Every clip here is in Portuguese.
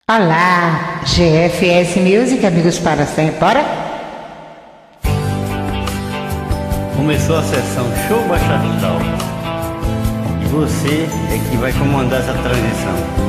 Olá, GFS Music, amigos para sempre, bora? Começou a sessão Show Baixa Astral e você é que vai comandar essa transição.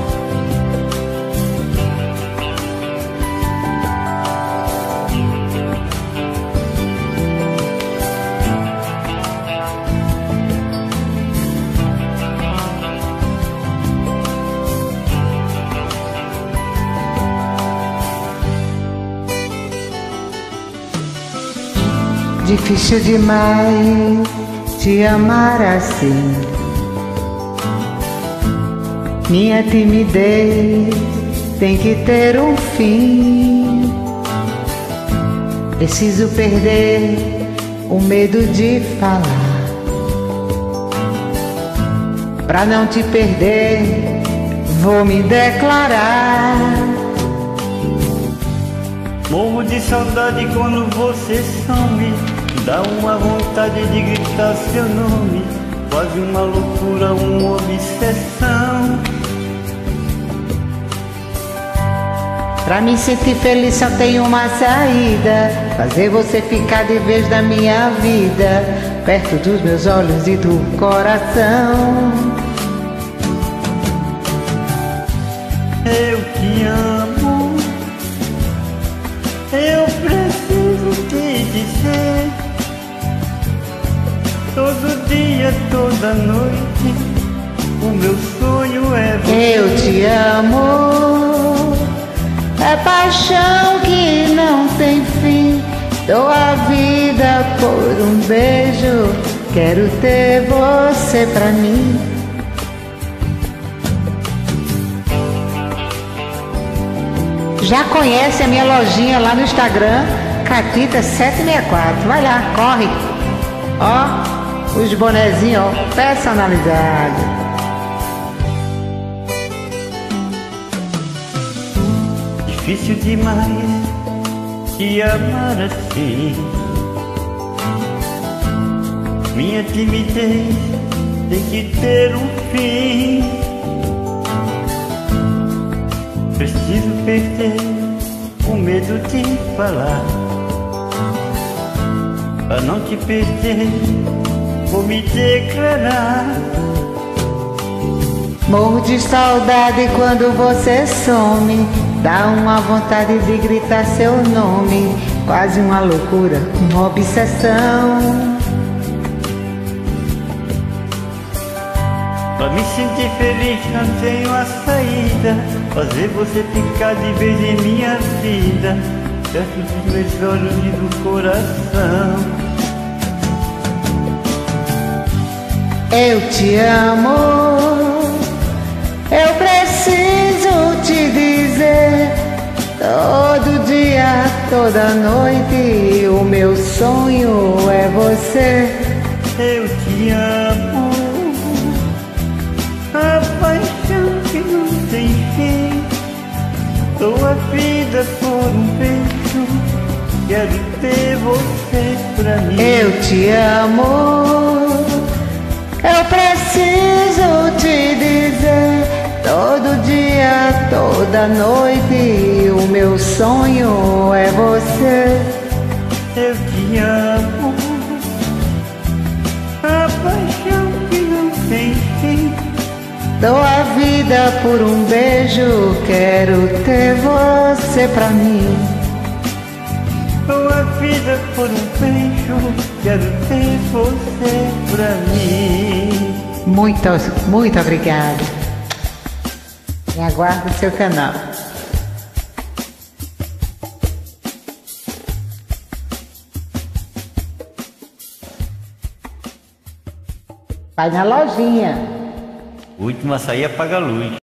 Difícil demais te amar assim. Minha timidez tem que ter um fim. Preciso perder o medo de falar. Pra não te perder, vou me declarar. Morro de saudade quando você some. Dá uma vontade de gritar seu nome. Quase uma loucura, uma obsessão. Pra me sentir feliz só tem uma saída: fazer você ficar de vez da minha vida, perto dos meus olhos e do coração. Eu te amo, eu preciso te dizer. Todo dia, toda noite, o meu sonho é você. Eu te amo, é paixão que não tem fim. Dou a vida por um beijo, quero ter você pra mim. Já conhece a minha lojinha lá no Instagram, Catita764. Vai lá, corre. Ó, os bonezinhos, ó, personalizados. Difícil demais te amar assim. Minha timidez tem que ter um fim. Preciso perder o medo de falar. Pra não te perder, vou me declarar. Morro de saudade quando você some. Dá uma vontade de gritar seu nome. Quase uma loucura, uma obsessão. Pra me sentir feliz não tenho a saída: fazer você ficar de vez em minha vida, perto dos meus olhos e do coração. Eu te amo, eu preciso te dizer. Todo dia, toda noite, o meu sonho é você. Eu te amo, a paixão que não tem fim. Dou a vida por um beijo, quero ter você pra mim. Eu te amo, eu preciso te dizer. Todo dia, toda noite, o meu sonho é você. Eu te amo, a paixão que não tem fim. Dou a vida por um beijo, quero ter você pra mim. Dou a vida por um beijo, quero ter você pra mim. Muito obrigada. E aguardo o seu canal. Vai na lojinha. O último a sair apaga a luz.